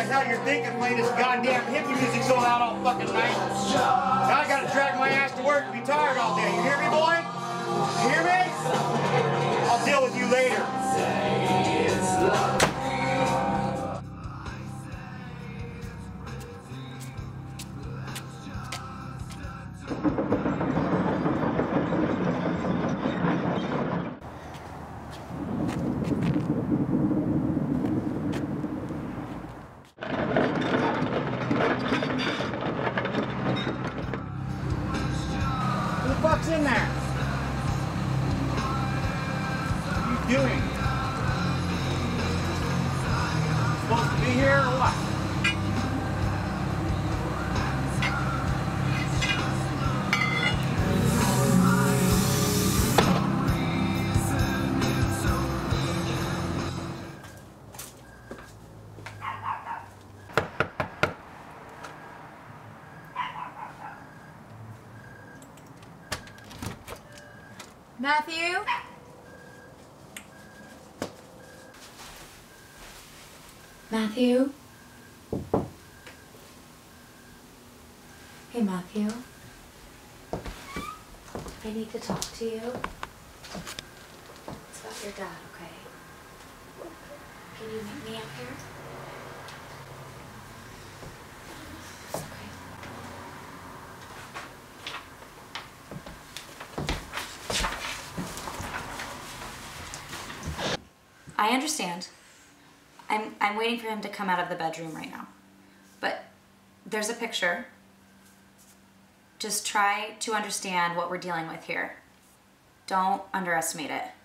realize how you're thinking playing this goddamn hippie music so loud all fucking night. Now I gotta drag my ass to work and be tired all day. You hear me, boy? You hear me? I'll deal with you later. Who the fuck's in there? What are you doing? Supposed to be here or what? Matthew? Matthew? Hey, Matthew. I need to talk to you. It's about your dad, okay? Can you meet me up here? I understand. I'm waiting for him to come out of the bedroom right now. But there's a picture. Just try to understand what we're dealing with here. Don't underestimate it.